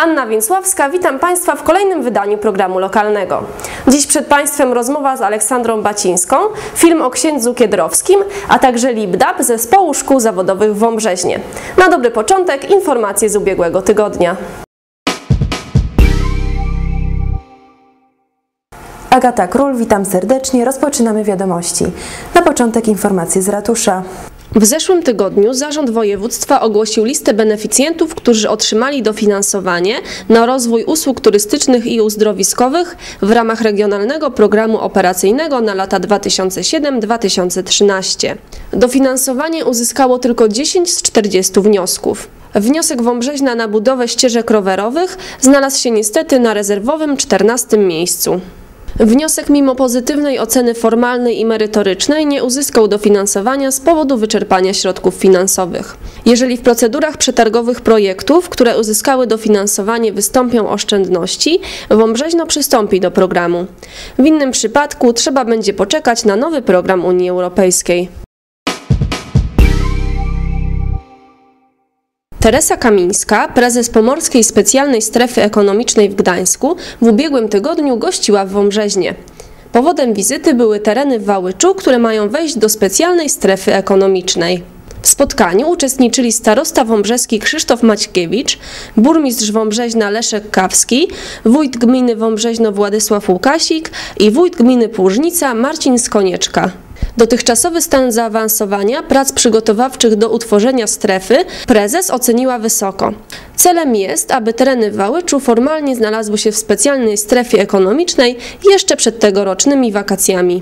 Anna Więcławska, witam Państwa w kolejnym wydaniu programu lokalnego. Dziś przed Państwem rozmowa z Aleksandrą Bacińską, film o księdzu Kiedrowskim, a także LibDAB Zespołu Szkół Zawodowych w Wąbrzeźnie. Na dobry początek informacje z ubiegłego tygodnia. Agata Król, witam serdecznie. Rozpoczynamy wiadomości. Na początek informacje z ratusza. W zeszłym tygodniu Zarząd Województwa ogłosił listę beneficjentów, którzy otrzymali dofinansowanie na rozwój usług turystycznych i uzdrowiskowych w ramach Regionalnego Programu Operacyjnego na lata 2007-2013. Dofinansowanie uzyskało tylko 10 z 40 wniosków. Wniosek Wąbrzeźna na budowę ścieżek rowerowych znalazł się niestety na rezerwowym 14. miejscu. Wniosek mimo pozytywnej oceny formalnej i merytorycznej nie uzyskał dofinansowania z powodu wyczerpania środków finansowych. Jeżeli w procedurach przetargowych projektów, które uzyskały dofinansowanie, wystąpią oszczędności, Wąbrzeźno przystąpi do programu. W innym przypadku trzeba będzie poczekać na nowy program Unii Europejskiej. Teresa Kamińska, prezes Pomorskiej Specjalnej Strefy Ekonomicznej w Gdańsku, w ubiegłym tygodniu gościła w Wąbrzeźnie. Powodem wizyty były tereny w Wałyczu, które mają wejść do specjalnej strefy ekonomicznej. W spotkaniu uczestniczyli starosta wąbrzeski Krzysztof Maćkiewicz, burmistrz Wąbrzeźna Leszek Kawski, wójt gminy Wąbrzeźno Władysław Łukasik i wójt gminy Płużnica Marcin Skonieczka. Dotychczasowy stan zaawansowania prac przygotowawczych do utworzenia strefy prezes oceniła wysoko. Celem jest, aby tereny w Wałyczu formalnie znalazły się w specjalnej strefie ekonomicznej jeszcze przed tegorocznymi wakacjami.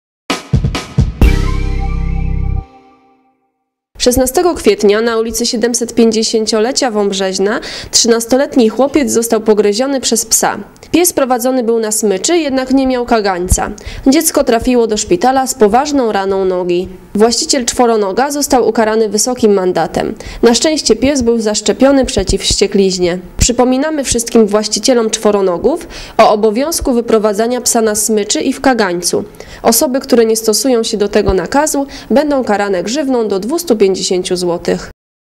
16 kwietnia na ulicy 750-lecia Wąbrzeźna 13-letni chłopiec został pogryziony przez psa. Pies prowadzony był na smyczy, jednak nie miał kagańca. Dziecko trafiło do szpitala z poważną raną nogi. Właściciel czworonoga został ukarany wysokim mandatem. Na szczęście pies był zaszczepiony przeciw wściekliźnie. Przypominamy wszystkim właścicielom czworonogów o obowiązku wyprowadzania psa na smyczy i w kagańcu. Osoby, które nie stosują się do tego nakazu, będą karane grzywną do 250 zł.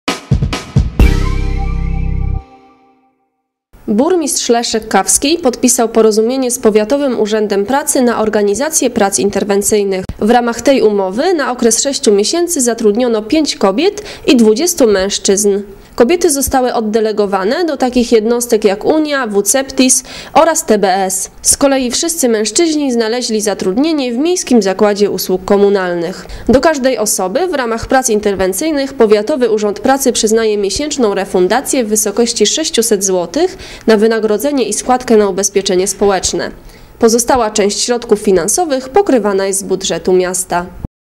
Burmistrz Leszek Kawski podpisał porozumienie z Powiatowym Urzędem Pracy na organizację prac interwencyjnych. W ramach tej umowy na okres 6 miesięcy zatrudniono 5 kobiet i 20 mężczyzn. Kobiety zostały oddelegowane do takich jednostek jak Unia, WCEPTIS oraz TBS. Z kolei wszyscy mężczyźni znaleźli zatrudnienie w Miejskim Zakładzie Usług Komunalnych. Do każdej osoby w ramach prac interwencyjnych Powiatowy Urząd Pracy przyznaje miesięczną refundację w wysokości 600 zł na wynagrodzenie i składkę na ubezpieczenie społeczne. Pozostała część środków finansowych pokrywana jest z budżetu miasta.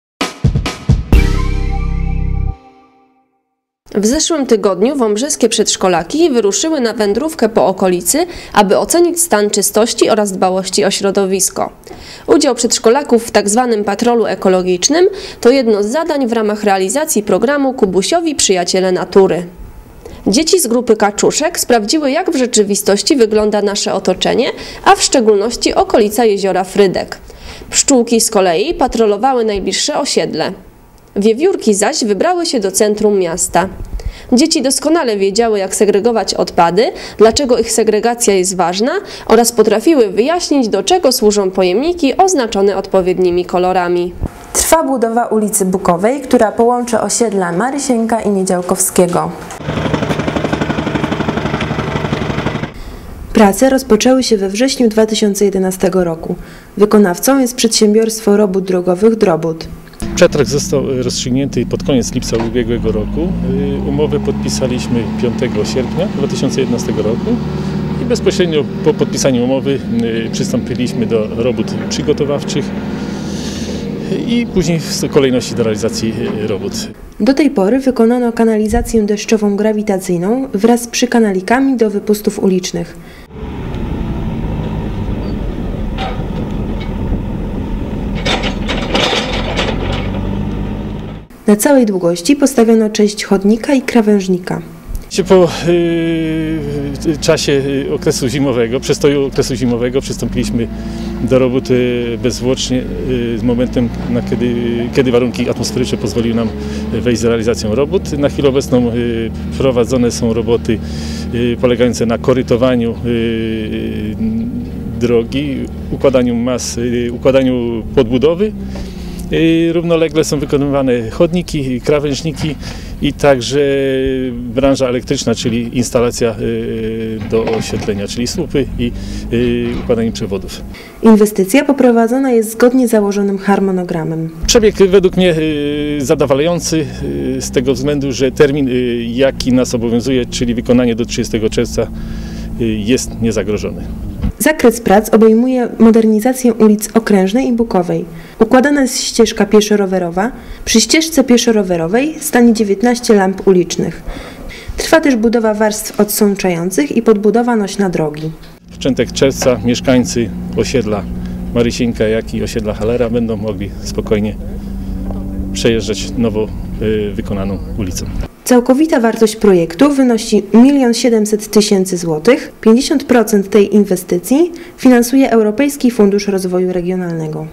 W zeszłym tygodniu wąbrzeskie przedszkolaki wyruszyły na wędrówkę po okolicy, aby ocenić stan czystości oraz dbałości o środowisko. Udział przedszkolaków w tzw. patrolu ekologicznym to jedno z zadań w ramach realizacji programu Kubusiowi Przyjaciele Natury. Dzieci z grupy kaczuszek sprawdziły, jak w rzeczywistości wygląda nasze otoczenie, a w szczególności okolica jeziora Frydek. Pszczółki z kolei patrolowały najbliższe osiedle. Wiewiórki zaś wybrały się do centrum miasta. Dzieci doskonale wiedziały, jak segregować odpady, dlaczego ich segregacja jest ważna oraz potrafiły wyjaśnić, do czego służą pojemniki oznaczone odpowiednimi kolorami. Trwa budowa ulicy Bukowej, która połączy osiedla Marysienka i Niedziałkowskiego. Prace rozpoczęły się we wrześniu 2011 roku. Wykonawcą jest przedsiębiorstwo robót drogowych Drobut. Przetarg został rozstrzygnięty pod koniec lipca ubiegłego roku. Umowę podpisaliśmy 5 sierpnia 2011 roku i bezpośrednio po podpisaniu umowy przystąpiliśmy do robót przygotowawczych i później w kolejności do realizacji robót. Do tej pory wykonano kanalizację deszczową grawitacyjną wraz z przykanalikami do wypustów ulicznych. Na całej długości postawiono część chodnika i krawężnika. Po czasie okresu zimowego, przestoju okresu zimowego przystąpiliśmy do roboty bezzwłocznie z momentem, kiedy warunki atmosferyczne pozwoliły nam wejść z realizacją robót. Na chwilę obecną prowadzone są roboty polegające na korytowaniu drogi, układaniu mas, układaniu podbudowy. Równolegle są wykonywane chodniki, krawężniki i także branża elektryczna, czyli instalacja do oświetlenia, czyli słupy i układanie przewodów. Inwestycja poprowadzona jest zgodnie z założonym harmonogramem. Przebieg według mnie zadowalający z tego względu, że termin, jaki nas obowiązuje, czyli wykonanie do 30 czerwca, jest niezagrożony. Zakres prac obejmuje modernizację ulic Okrężnej i Bukowej. Układana jest ścieżka pieszo-rowerowa. Przy ścieżce pieszo-rowerowej stanie 19 lamp ulicznych. Trwa też budowa warstw odsączających i podbudowa nośna drogi. W początek czerwca mieszkańcy osiedla Marysieńka, jak i osiedla Halera będą mogli spokojnie przejeżdżać nowo wykonaną ulicą. Całkowita wartość projektu wynosi 1 700 000 złotych. 50% tej inwestycji finansuje Europejski Fundusz Rozwoju Regionalnego.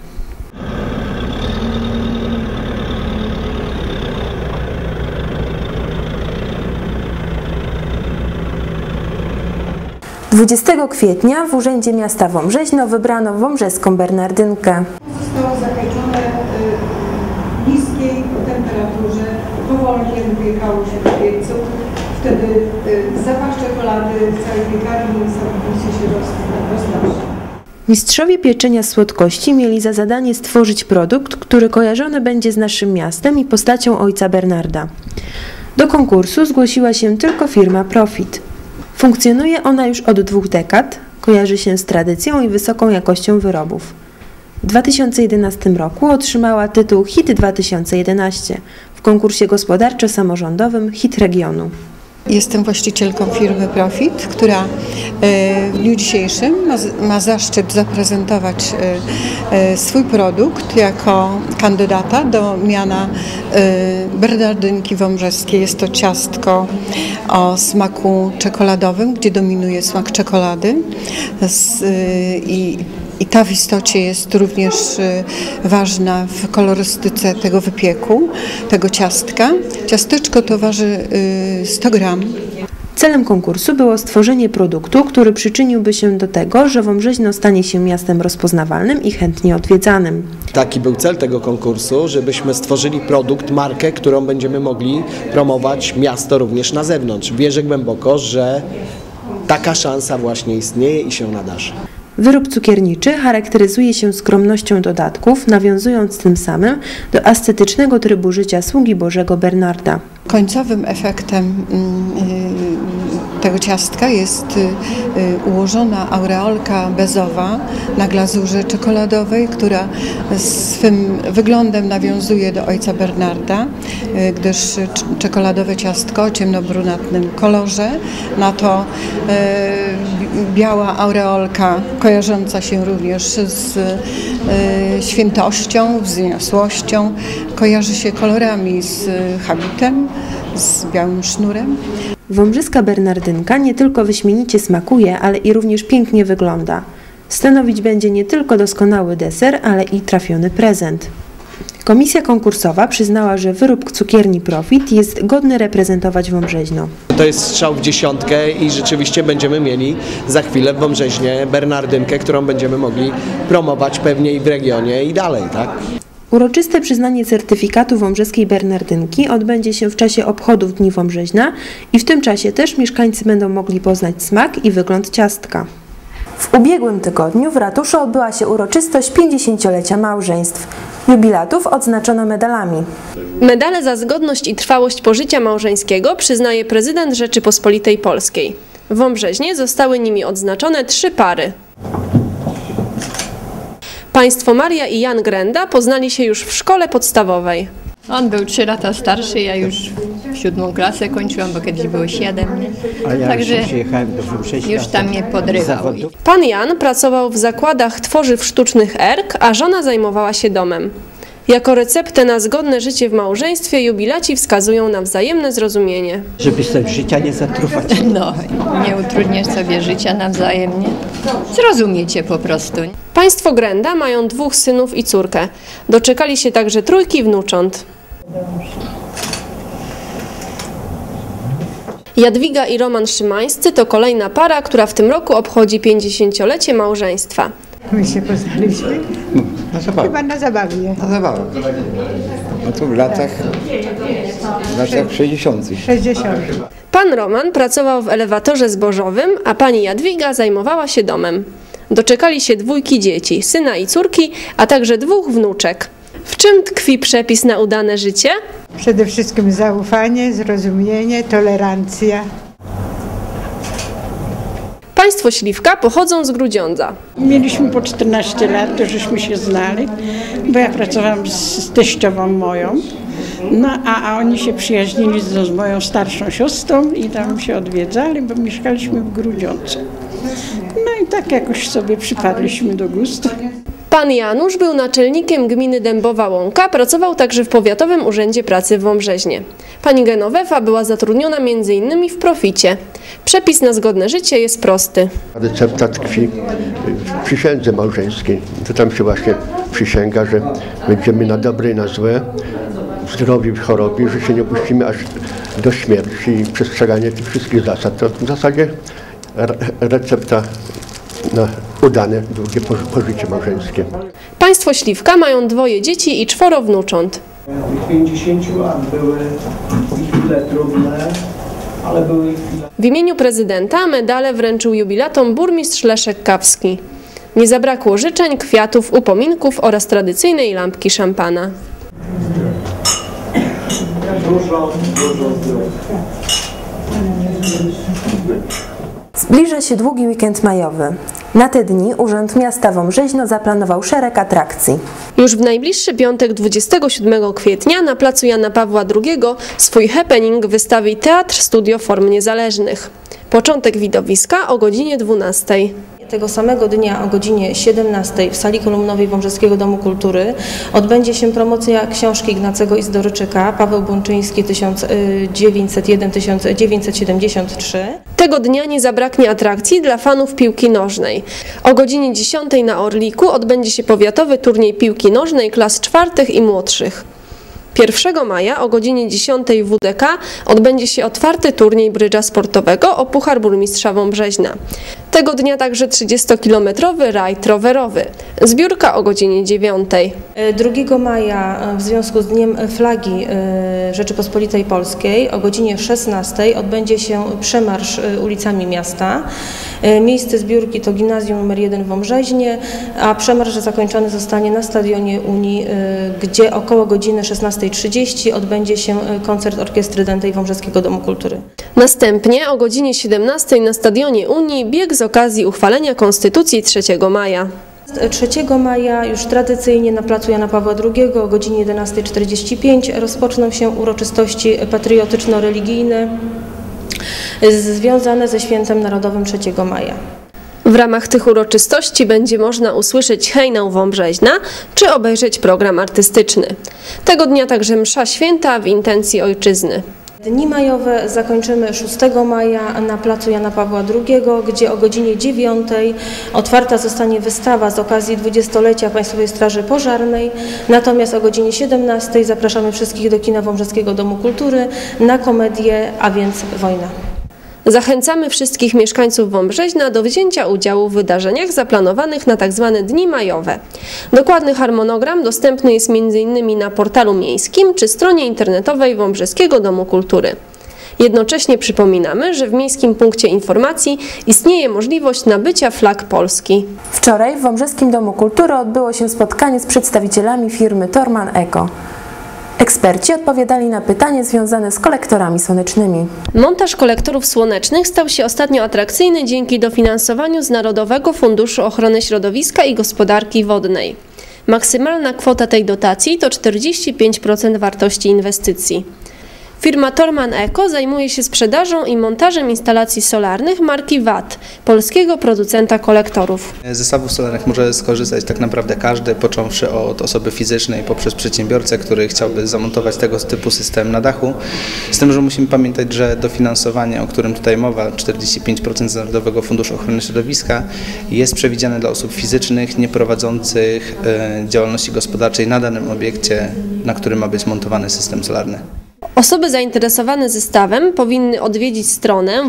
Dwudziestego kwietnia w Urzędzie Miasta Wąbrzeźno wybrano wąbrzeską bernardynkę. Zostało zakończone w niskiej temperaturze, powolnie wypiekało się w piecu. Wtedy zapach czekolady w całej piekarni całkowicie się roznosi. Mistrzowie pieczenia słodkości mieli za zadanie stworzyć produkt, który kojarzony będzie z naszym miastem i postacią ojca Bernarda. Do konkursu zgłosiła się tylko firma Profit. Funkcjonuje ona już od 2 dekad, kojarzy się z tradycją i wysoką jakością wyrobów. W 2011 roku otrzymała tytuł Hit 2011 w konkursie gospodarczo-samorządowym Hit Regionu. Jestem właścicielką firmy Profit, która w dniu dzisiejszym ma zaszczyt zaprezentować swój produkt jako kandydata do miana bernardynki wąbrzeskiej. Jest to ciastko o smaku czekoladowym, gdzie dominuje smak czekolady i ta w istocie jest również ważna w kolorystyce tego wypieku, tego ciastka. Ciasteczko to waży 100 gram. Celem konkursu było stworzenie produktu, który przyczyniłby się do tego, że Wąbrzeźno stanie się miastem rozpoznawalnym i chętnie odwiedzanym. Taki był cel tego konkursu, żebyśmy stworzyli produkt, markę, którą będziemy mogli promować miasto również na zewnątrz. Wierzę głęboko, że taka szansa właśnie istnieje i się nadarzy. Wyrób cukierniczy charakteryzuje się skromnością dodatków, nawiązując tym samym do ascetycznego trybu życia sługi Bożego Bernarda. Końcowym efektem tego ciastka jest ułożona aureolka bezowa na glazurze czekoladowej, która swym wyglądem nawiązuje do ojca Bernarda, gdyż czekoladowe ciastko o ciemnobrunatnym kolorze, na to biała aureolka kojarząca się również z świętością, wzniosłością, kojarzy się kolorami z habitem, z białym sznurem. Wąbrzeska bernardynka nie tylko wyśmienicie smakuje, ale i również pięknie wygląda. Stanowić będzie nie tylko doskonały deser, ale i trafiony prezent. Komisja konkursowa przyznała, że wyrób cukierni Profit jest godny reprezentować Wąbrzeźno. To jest strzał w dziesiątkę i rzeczywiście będziemy mieli za chwilę w Wąbrzeźnie bernardynkę, którą będziemy mogli promować pewnie i w regionie i dalej, tak? Uroczyste przyznanie certyfikatu wąbrzeskiej bernardynki odbędzie się w czasie obchodów Dni Wąbrzeźna i w tym czasie też mieszkańcy będą mogli poznać smak i wygląd ciastka. W ubiegłym tygodniu w ratuszu odbyła się uroczystość 50-lecia małżeństw. Jubilatów odznaczono medalami. Medale za zgodność i trwałość pożycia małżeńskiego przyznaje prezydent Rzeczypospolitej Polskiej. W Wąbrzeźnie zostały nimi odznaczone 3 pary. Państwo Maria i Jan Grenda poznali się już w szkole podstawowej. On był 3 lata starszy, ja już 7. klasę kończyłam, bo kiedyś było 7. A ja Także przyjechałem do Wąbrzeźna. już tam mnie podrywał. Pan Jan pracował w zakładach tworzyw sztucznych ERK, a żona zajmowała się domem. Jako receptę na zgodne życie w małżeństwie jubilaci wskazują na wzajemne zrozumienie. Żeby sobie życia nie zatruwać. No, nie utrudniać sobie życia nawzajemnie. Zrozumiecie po prostu. Państwo Grenda mają 2 synów i córkę. Doczekali się także 3 wnucząt. Jadwiga i Roman Szymańscy to kolejna para, która w tym roku obchodzi 50-lecie małżeństwa. My się poznaliśmy chyba na zabawie. Na zabawę. No to w latach 60. Pan Roman pracował w elewatorze zbożowym, a pani Jadwiga zajmowała się domem. Doczekali się 2 dzieci, syna i córki, a także 2 wnuczek. W czym tkwi przepis na udane życie? Przede wszystkim zaufanie, zrozumienie, tolerancja. Państwo Śliwka pochodzą z Grudziądza. Mieliśmy po 14 lat, to żeśmy się znali, bo ja pracowałam z teściową moją, no a oni się przyjaźnili z moją starszą siostrą i tam się odwiedzali, bo mieszkaliśmy w Grudziądzu. No i tak jakoś sobie przypadliśmy do gustu. Pan Janusz był naczelnikiem gminy Dębowa Łąka, pracował także w Powiatowym Urzędzie Pracy w Wąbrzeźnie. Pani Genowefa była zatrudniona m.in. w Proficie. Przepis na zgodne życie jest prosty. Recepta tkwi w przysiędze małżeńskiej. To tam się właśnie przysięga, że będziemy na dobre i na złe, zdrowi w chorobie, że się nie opuścimy aż do śmierci i przestrzeganie tych wszystkich zasad. To w zasadzie recepta na udane, długie pożycie małżeńskie. Państwo Śliwka mają 2 dzieci i 4 wnucząt. 50 lat były chwile trudne, ale były chwile... W imieniu prezydenta medale wręczył jubilatom burmistrz Leszek Kawski. Nie zabrakło życzeń, kwiatów, upominków oraz tradycyjnej lampki szampana. Dużo zdrowia. Zbliża się długi weekend majowy. Na te dni Urząd Miasta Wąbrzeźno zaplanował szereg atrakcji. Już w najbliższy piątek 27 kwietnia na placu Jana Pawła II swój happening wystawi Teatr Studio Form Niezależnych. Początek widowiska o godzinie 12. Tego samego dnia o godzinie 17 w sali kolumnowej Wąbrzeskiego Domu Kultury odbędzie się promocja książki Ignacego Izdoryczyka Paweł Bączyński 1901-1973. Tego dnia nie zabraknie atrakcji dla fanów piłki nożnej. O godzinie 10 na Orliku odbędzie się powiatowy turniej piłki nożnej klas 4 i młodszych. 1 maja o godzinie 10 w WDK odbędzie się otwarty turniej brydża sportowego o Puchar Burmistrza Wąbrzeźna. Tego dnia także 30-kilometrowy rajd rowerowy. Zbiórka o godzinie 9. 2 maja w związku z Dniem Flagi Rzeczypospolitej Polskiej o godzinie 16 odbędzie się przemarsz ulicami miasta. Miejsce zbiórki to Gimnazjum nr 1 w Wąbrzeźnie, a przemarsz zakończony zostanie na Stadionie Unii, gdzie około godziny 16:30 odbędzie się koncert Orkiestry Dętej Wąbrzeskiego Domu Kultury. Następnie o godzinie 17 na Stadionie Unii bieg z okazji uchwalenia Konstytucji 3 maja. 3 maja już tradycyjnie na placu Jana Pawła II o godzinie 11:45 rozpoczną się uroczystości patriotyczno-religijne związane ze Świętem Narodowym 3 maja. W ramach tych uroczystości będzie można usłyszeć hejnał Wąbrzeźna czy obejrzeć program artystyczny. Tego dnia także msza święta w intencji ojczyzny. Dni majowe zakończymy 6 maja na placu Jana Pawła II, gdzie o godzinie 9 otwarta zostanie wystawa z okazji 20-lecia Państwowej Straży Pożarnej. Natomiast o godzinie 17 zapraszamy wszystkich do kina Wąbrzeskiego Domu Kultury na komedię, a więc Wojna. Zachęcamy wszystkich mieszkańców Wąbrzeźna do wzięcia udziału w wydarzeniach zaplanowanych na tzw. Dni majowe. Dokładny harmonogram dostępny jest m.in. na portalu miejskim czy stronie internetowej Wąbrzeskiego Domu Kultury. Jednocześnie przypominamy, że w Miejskim Punkcie Informacji istnieje możliwość nabycia flag Polski. Wczoraj w Wąbrzeskim Domu Kultury odbyło się spotkanie z przedstawicielami firmy Torman Eco. Eksperci odpowiadali na pytania związane z kolektorami słonecznymi. Montaż kolektorów słonecznych stał się ostatnio atrakcyjny dzięki dofinansowaniu z Narodowego Funduszu Ochrony Środowiska i Gospodarki Wodnej. Maksymalna kwota tej dotacji to 45% wartości inwestycji. Firma Torman Eco zajmuje się sprzedażą i montażem instalacji solarnych marki VAT, polskiego producenta kolektorów. Z zestawów solarnych może skorzystać tak naprawdę każdy, począwszy od osoby fizycznej poprzez przedsiębiorcę, który chciałby zamontować tego typu system na dachu. Z tym, że musimy pamiętać, że dofinansowanie, o którym tutaj mowa, 45% z Narodowego Funduszu Ochrony Środowiska, jest przewidziane dla osób fizycznych nieprowadzących działalności gospodarczej na danym obiekcie, na którym ma być montowany system solarny. Osoby zainteresowane zestawem powinny odwiedzić stronę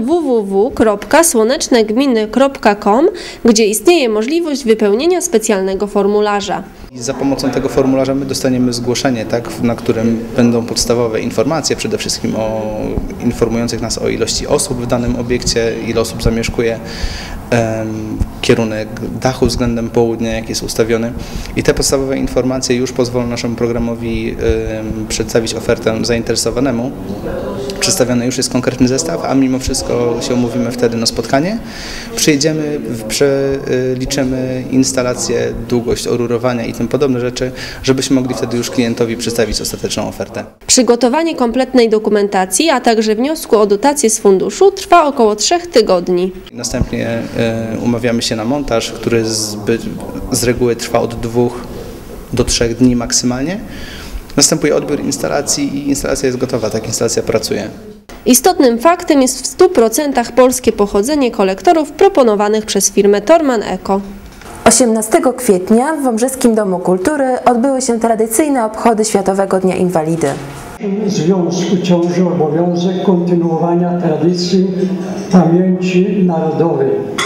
www.słonecznegminy.com, gdzie istnieje możliwość wypełnienia specjalnego formularza. Za pomocą tego formularza my dostaniemy zgłoszenie, na którym będą podstawowe informacje, przede wszystkim informujących nas o ilości osób w danym obiekcie, ile osób zamieszkuje, kierunek dachu względem południa, jak jest ustawiony. I te podstawowe informacje już pozwolą naszemu programowi przedstawić ofertę zainteresowanemu. Przedstawiony już jest konkretny zestaw, a mimo wszystko się umówimy wtedy na spotkanie. Przyjedziemy, przeliczymy instalację, długość orurowania i tym podobne rzeczy, żebyśmy mogli wtedy już klientowi przedstawić ostateczną ofertę. Przygotowanie kompletnej dokumentacji, a także wniosku o dotację z funduszu trwa około 3 tygodni. Następnie umawiamy się na montaż, który z reguły trwa od 2 do 3 dni maksymalnie. Następuje odbiór instalacji i instalacja jest gotowa, tak instalacja pracuje. Istotnym faktem jest w 100% polskie pochodzenie kolektorów proponowanych przez firmę Torman Eco. 18 kwietnia w Wąbrzeskim Domu Kultury odbyły się tradycyjne obchody Światowego Dnia Inwalidy. W związku ciąży obowiązek kontynuowania tradycji pamięci narodowej.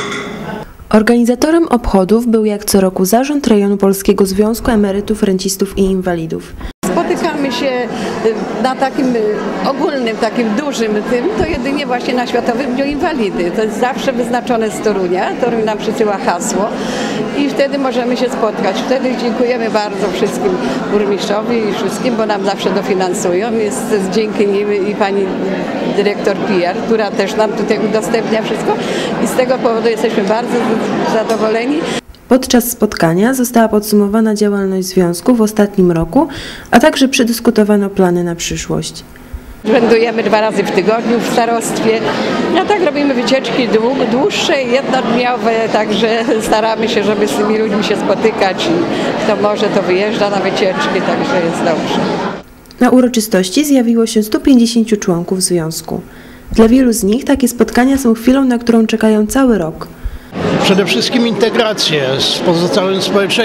Organizatorem obchodów był jak co roku Zarząd Rejonu Polskiego Związku Emerytów, Rencistów i Inwalidów. Spotykamy się na takim ogólnym, takim dużym to jedynie właśnie na Światowym Dniu Inwalidy. To jest zawsze wyznaczone z Torunia. Toruń nam przysyła hasło i wtedy możemy się spotkać. Wtedy dziękujemy bardzo wszystkim burmistrzowi i wszystkim, bo nam zawsze dofinansują. Jest dzięki nim i pani dyrektor PR, która też nam tutaj udostępnia wszystko i z tego powodu jesteśmy bardzo zadowoleni. Podczas spotkania została podsumowana działalność związku w ostatnim roku, a także przedyskutowano plany na przyszłość. Wędrujemy 2 razy w tygodniu w starostwie, a tak robimy wycieczki dłuższe i jednodniowe, także staramy się, żeby z tymi ludźmi się spotykać i kto może, to wyjeżdża na wycieczki, także jest dobrze. Na uroczystości zjawiło się 150 członków związku. Dla wielu z nich takie spotkania są chwilą, na którą czekają cały rok. Przede wszystkim integrację z pozostałym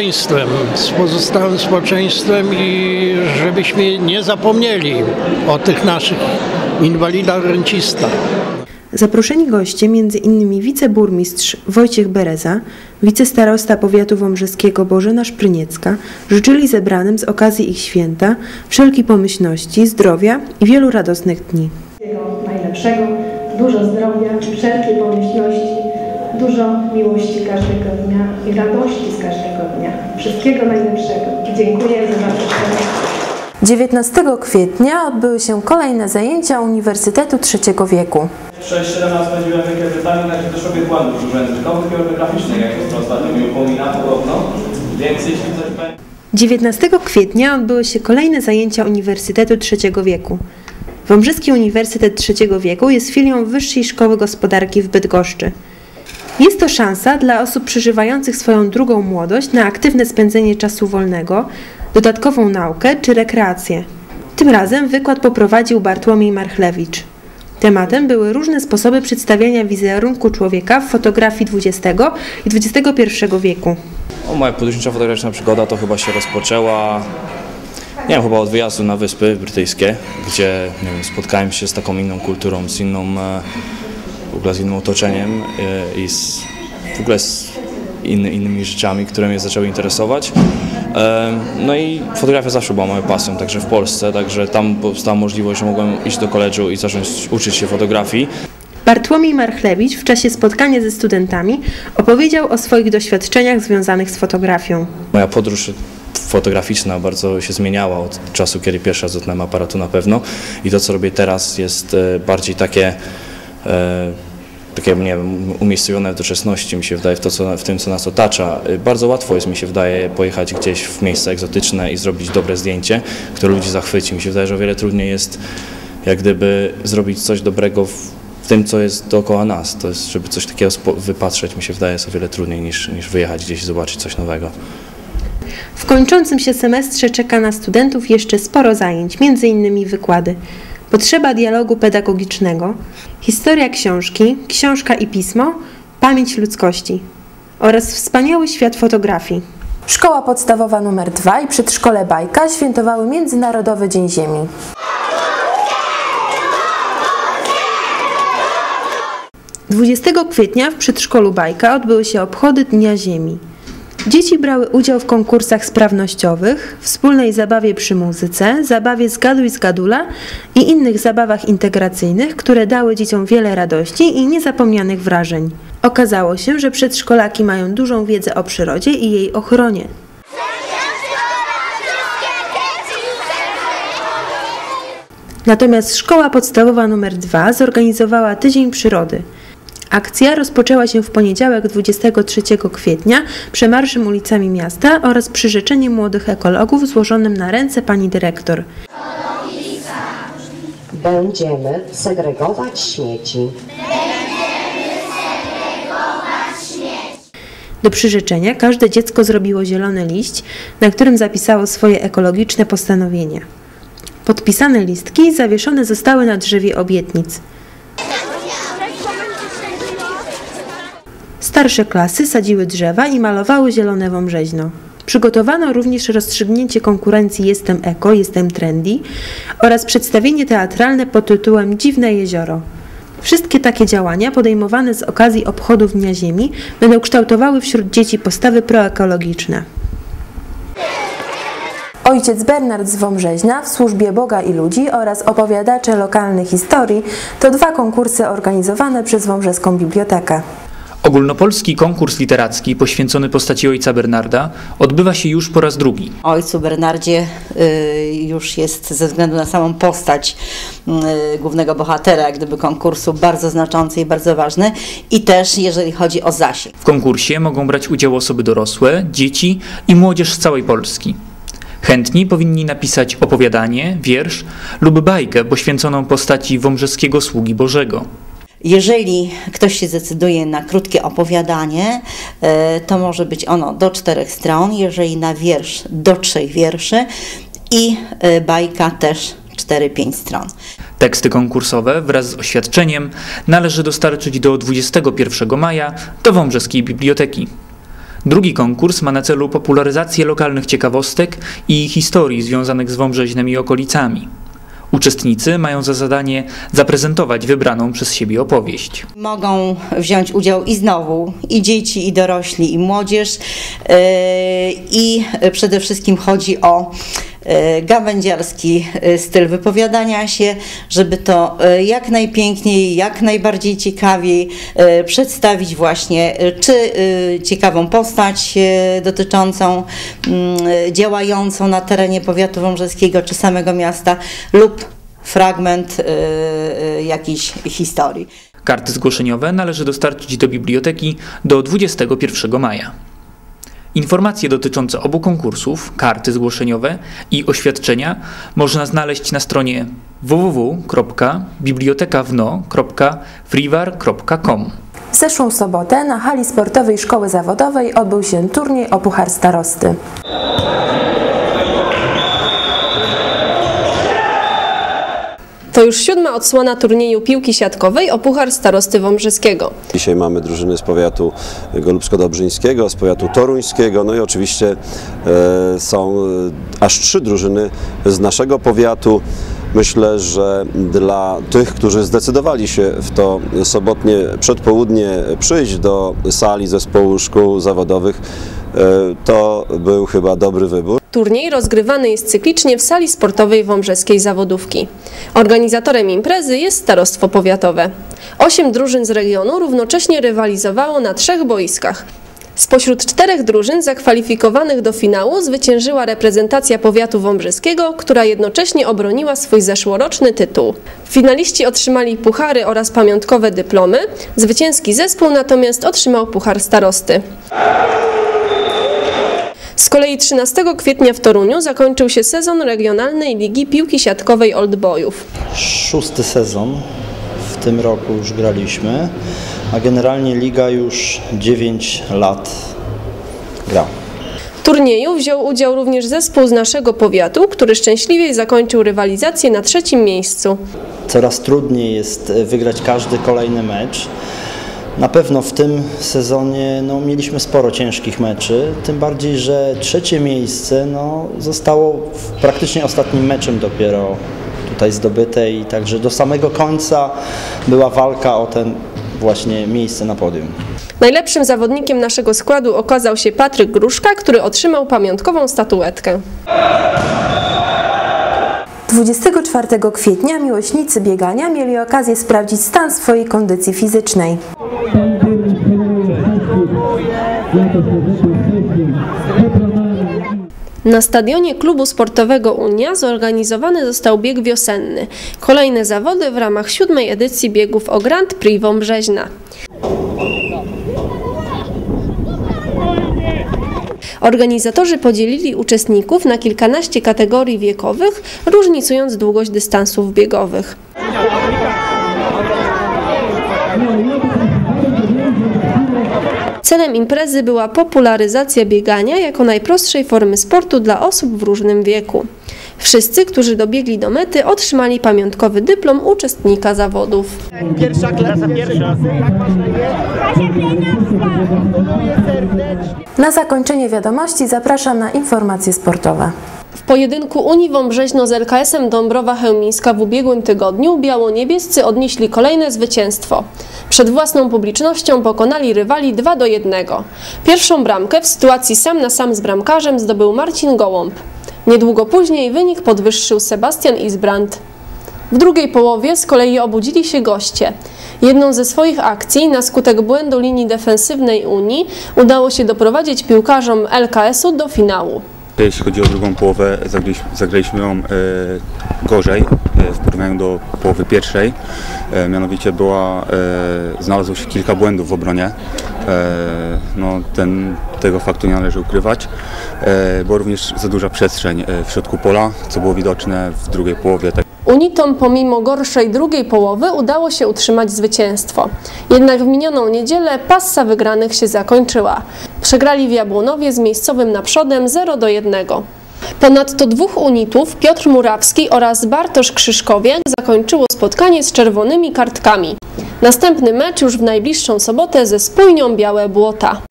społeczeństwem i żebyśmy nie zapomnieli o tych naszych inwalidach, rencistach. Zaproszeni goście, m.in. wiceburmistrz Wojciech Bereza, wicestarosta powiatu wąbrzeskiego Bożena Szpryniecka, życzyli zebranym z okazji ich święta wszelkiej pomyślności, zdrowia i wielu radosnych dni. Najlepszego, dużo zdrowia, wszelkiej pomyślności, dużo miłości każdego dnia i radości z każdego dnia. Wszystkiego najlepszego. Dziękuję za zaproszenie. 19 kwietnia odbyły się kolejne zajęcia Uniwersytetu Trzeciego Wieku. 6-17 będziemy takie pytania, na też robię błędów językowych i ortograficznych, jak to ostatnio mi upomina podobno. Więc jeśli coś będzie... 19 kwietnia odbyły się kolejne zajęcia Uniwersytetu Trzeciego Wieku. Wąbrzeski Uniwersytet Trzeciego Wieku jest filią Wyższej Szkoły Gospodarki w Bydgoszczy. Jest to szansa dla osób przeżywających swoją drugą młodość na aktywne spędzenie czasu wolnego, dodatkową naukę czy rekreację. Tym razem wykład poprowadził Bartłomiej Marchlewicz. Tematem były różne sposoby przedstawiania wizerunku człowieka w fotografii XX i XXI wieku. Moja podróżnicza fotograficzna przygoda to chyba się rozpoczęła, nie wiem, chyba od wyjazdu na Wyspy Brytyjskie, gdzie spotkałem się z taką inną kulturą, z innym otoczeniem i w ogóle z innymi rzeczami, które mnie zaczęły interesować. No i fotografia zawsze była moją pasją, także w Polsce, także tam powstała możliwość, że mogłem iść do koledżu i zacząć uczyć się fotografii. Bartłomiej Marchlewicz w czasie spotkania ze studentami opowiedział o swoich doświadczeniach związanych z fotografią. Moja podróż fotograficzna bardzo się zmieniała od czasu, kiedy pierwszy raz dotknąłem aparatu na pewno i to, co robię teraz, jest bardziej takie nie wiem, umiejscowione w doczesności, mi się wydaje, w tym, co nas otacza. Bardzo łatwo jest, mi się wydaje, pojechać gdzieś w miejsce egzotyczne i zrobić dobre zdjęcie, które ludzi zachwyci. Mi się wydaje, że o wiele trudniej jest jak gdyby zrobić coś dobrego w tym, co jest dookoła nas. To jest, żeby coś takiego wypatrzeć, mi się wydaje, jest o wiele trudniej niż wyjechać gdzieś i zobaczyć coś nowego. W kończącym się semestrze czeka na studentów jeszcze sporo zajęć, m.in. wykłady. Potrzeba dialogu pedagogicznego, historia książki, książka i pismo, pamięć ludzkości oraz wspaniały świat fotografii. Szkoła podstawowa nr 2 i przedszkole Bajka świętowały Międzynarodowy Dzień Ziemi. – 20 kwietnia w przedszkolu Bajka odbyły się obchody Dnia Ziemi. Dzieci brały udział w konkursach sprawnościowych, wspólnej zabawie przy muzyce, zabawie Zgaduj Zgadula i innych zabawach integracyjnych, które dały dzieciom wiele radości i niezapomnianych wrażeń. Okazało się, że przedszkolaki mają dużą wiedzę o przyrodzie i jej ochronie. Natomiast szkoła podstawowa nr 2 zorganizowała Tydzień Przyrody. Akcja rozpoczęła się w poniedziałek 23 kwietnia przemarszem ulicami miasta oraz przyrzeczeniem młodych ekologów złożonym na ręce pani dyrektor. Będziemy segregować śmieci. Do przyrzeczenia każde dziecko zrobiło zielony liść, na którym zapisało swoje ekologiczne postanowienia. Podpisane listki zawieszone zostały na drzewie obietnic. Starsze klasy sadziły drzewa i malowały zielone wąrzeźno. Przygotowano również rozstrzygnięcie konkurencji Jestem Eko, Jestem Trendy oraz przedstawienie teatralne pod tytułem Dziwne jezioro. Wszystkie takie działania podejmowane z okazji obchodów Dnia Ziemi będą kształtowały wśród dzieci postawy proekologiczne. Ojciec Bernard z Wąrzeźna w służbie Boga i ludzi oraz opowiadacze lokalnych historii to dwa konkursy organizowane przez Wąbrzeską Bibliotekę. Ogólnopolski konkurs literacki poświęcony postaci ojca Bernarda odbywa się już po raz drugi. O ojcu Bernardzie już jest ze względu na samą postać głównego bohatera, jak gdyby konkursu, bardzo znaczący i bardzo ważny i też jeżeli chodzi o zasięg. W konkursie mogą brać udział osoby dorosłe, dzieci i młodzież z całej Polski. Chętni powinni napisać opowiadanie, wiersz lub bajkę poświęconą postaci wąbrzeskiego sługi Bożego. Jeżeli ktoś się zdecyduje na krótkie opowiadanie, to może być ono do 4 stron, jeżeli na wiersz do 3 wierszy i bajka też 4-5 stron. Teksty konkursowe wraz z oświadczeniem należy dostarczyć do 21 maja do Wąbrzeskiej Biblioteki. Drugi konkurs ma na celu popularyzację lokalnych ciekawostek i historii związanych z Wąbrzeźnem i okolicami. Uczestnicy mają za zadanie zaprezentować wybraną przez siebie opowieść. Mogą wziąć udział i znowu i dzieci, i dorośli, i młodzież. I przede wszystkim chodzi o gawędziarski styl wypowiadania się, żeby to jak najpiękniej, jak najbardziej ciekawiej przedstawić właśnie czy ciekawą postać dotyczącą, działającą na terenie powiatu wąbrzeskiego czy samego miasta lub fragment jakiejś historii. Karty zgłoszeniowe należy dostarczyć do biblioteki do 21 maja. Informacje dotyczące obu konkursów, karty zgłoszeniowe i oświadczenia można znaleźć na stronie www.bibliotekawno.freewar.com. W zeszłą sobotę na hali sportowej Szkoły Zawodowej odbył się turniej o Puchar Starosty. To już 7. odsłona turnieju piłki siatkowej o Puchar Starosty Wąbrzeskiego. Dzisiaj mamy drużyny z powiatu golubsko-dobrzyńskiego, z powiatu toruńskiego, no i oczywiście są aż 3 drużyny z naszego powiatu. Myślę, że dla tych, którzy zdecydowali się w to sobotnie przedpołudnie przyjść do sali zespołu szkół zawodowych, to był chyba dobry wybór. Turniej rozgrywany jest cyklicznie w sali sportowej Wąbrzeskiej Zawodówki. Organizatorem imprezy jest Starostwo Powiatowe. 8 drużyn z regionu równocześnie rywalizowało na 3 boiskach. Spośród 4 drużyn zakwalifikowanych do finału zwyciężyła reprezentacja powiatu wąbrzeskiego, która jednocześnie obroniła swój zeszłoroczny tytuł. Finaliści otrzymali puchary oraz pamiątkowe dyplomy, zwycięski zespół natomiast otrzymał Puchar Starosty. Z kolei 13 kwietnia w Toruniu zakończył się sezon Regionalnej Ligi Piłki Siatkowej Oldboyów. 6. sezon w tym roku już graliśmy, a generalnie liga już 9 lat gra. W turnieju wziął udział również zespół z naszego powiatu, który szczęśliwie zakończył rywalizację na 3. miejscu. Coraz trudniej jest wygrać każdy kolejny mecz. Na pewno w tym sezonie mieliśmy sporo ciężkich meczy, tym bardziej, że 3. miejsce zostało praktycznie ostatnim meczem dopiero tutaj zdobyte i także do samego końca była walka o ten właśnie miejsce na podium. Najlepszym zawodnikiem naszego składu okazał się Patryk Gruszka, który otrzymał pamiątkową statuetkę. 24 kwietnia miłośnicy biegania mieli okazję sprawdzić stan swojej kondycji fizycznej. Na stadionie klubu sportowego Unia zorganizowany został bieg wiosenny. Kolejne zawody w ramach 7. edycji biegów o Grand Prix Wąbrzeźna. Organizatorzy podzielili uczestników na kilkanaście kategorii wiekowych, różnicując długość dystansów biegowych. Celem imprezy była popularyzacja biegania jako najprostszej formy sportu dla osób w różnym wieku. Wszyscy, którzy dobiegli do mety, otrzymali pamiątkowy dyplom uczestnika zawodów. Pierwsza klasa, pierwsza. Na zakończenie wiadomości zapraszam na informacje sportowe. W pojedynku Unii Wąbrzeźno z LKS-em Dąbrowa Chełmińska w ubiegłym tygodniu biało-niebiescy odnieśli kolejne zwycięstwo. Przed własną publicznością pokonali rywali 2-1. Pierwszą bramkę w sytuacji sam na sam z bramkarzem zdobył Marcin Gołąb. Niedługo później wynik podwyższył Sebastian Isbrandt. W drugiej połowie z kolei obudzili się goście. Jedną ze swoich akcji na skutek błędu linii defensywnej Unii udało się doprowadzić piłkarzom LKS-u do finału. Jeśli chodzi o drugą połowę, zagraliśmy ją gorzej w porównaniu do połowy pierwszej. Mianowicie znalazło się kilka błędów w obronie. Tego faktu nie należy ukrywać. Była również za duża przestrzeń w środku pola, co było widoczne w drugiej połowie. Unitom pomimo gorszej drugiej połowy udało się utrzymać zwycięstwo. Jednak w minioną niedzielę passa wygranych się zakończyła. Przegrali w Jabłonowie z miejscowym Naprzodem 0-1. Ponadto 2 unitów, Piotr Murawski oraz Bartosz Krzyszkowiak, zakończyło spotkanie z czerwonymi kartkami. Następny mecz już w najbliższą sobotę ze Spójnią Białe Błota.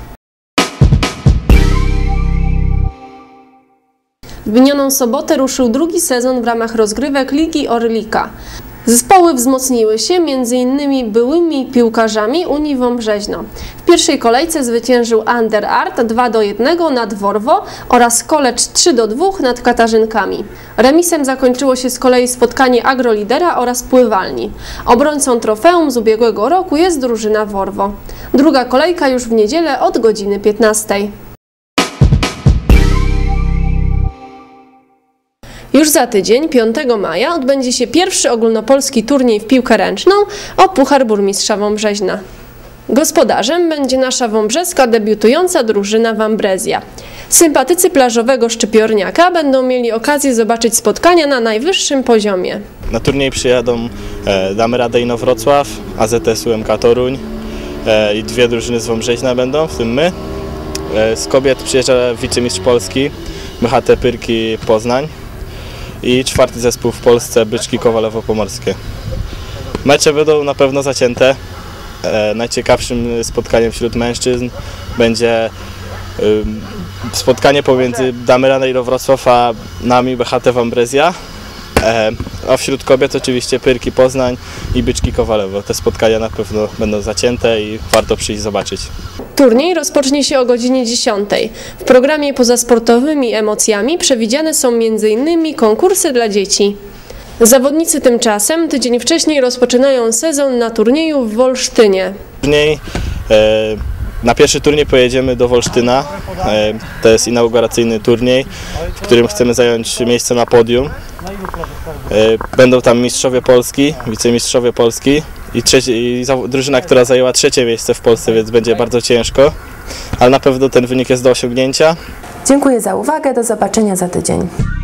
W minioną sobotę ruszył drugi sezon w ramach rozgrywek Ligi Orlika. Zespoły wzmocniły się m.in. byłymi piłkarzami Unii Wąbrzeźno. W pierwszej kolejce zwyciężył Under Art 2-1 nad Worwo oraz College 3-2 nad Katarzynkami. Remisem zakończyło się z kolei spotkanie Agrolidera oraz Pływalni. Obrońcą trofeum z ubiegłego roku jest drużyna Worwo. Druga kolejka już w niedzielę od godziny 15. Już za tydzień, 5 maja, odbędzie się pierwszy ogólnopolski turniej w piłkę ręczną o Puchar Burmistrza Wąbrzeźna. Gospodarzem będzie nasza wąbrzeska debiutująca drużyna Wambrezja. Sympatycy plażowego Szczypiorniaka będą mieli okazję zobaczyć spotkania na najwyższym poziomie. Na turniej przyjadą Damy Radę Inowrocław, AZS UMK Toruń i 2 drużyny z Wąbrzeźna będą, w tym my. Z kobiet przyjeżdża wicemistrz Polski, MHT Pyrki Poznań. I 4. zespół w Polsce, Byczki Kowalewo-Pomorskie. Mecze będą na pewno zacięte. Najciekawszym spotkaniem wśród mężczyzn będzie spotkanie pomiędzy Damy Radę Inowrocław a nami, BHT Wambrezja. A wśród kobiet oczywiście Pyrki Poznań i Byczki Kowalewo. Te spotkania na pewno będą zacięte i warto przyjść zobaczyć. Turniej rozpocznie się o godzinie 10. W programie poza sportowymi emocjami przewidziane są m.in. konkursy dla dzieci. Zawodnicy tymczasem tydzień wcześniej rozpoczynają sezon na turnieju w Wolsztynie. Na pierwszy turniej pojedziemy do Wolsztyna. To jest inauguracyjny turniej, w którym chcemy zająć miejsce na podium. Będą tam mistrzowie Polski, wicemistrzowie Polski i drużyna, która zajęła 3. miejsce w Polsce, więc będzie bardzo ciężko, ale na pewno ten wynik jest do osiągnięcia. Dziękuję za uwagę, do zobaczenia za tydzień.